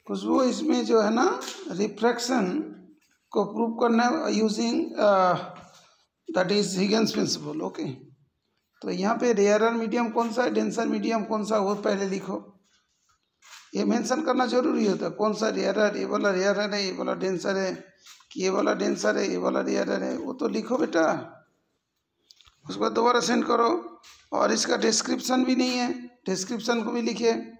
खुशबू इसमें जो है ना रिफ्रैक्शन को प्रूव करना है using that is Higgins principle. Okay, तो यहाँ पे रेयरर मीडियम कौन सा है, डेंसर मीडियम कौन सा, वो पहले लिखो। ये मेंशन करना जरूरी होता है, कौन सा रेयरर, ये वाला रेयरर है, ये वाला डेंसर है, कि ये वाला डेंसर है, ये वाला रेयरर है, वो तो लिखो बेटा। उसके बाद दोबारा सेंड करो। और इसका डिस्क्रिप्शन भी नहीं है, डिस्क्रिप्शन को भी लिखिए।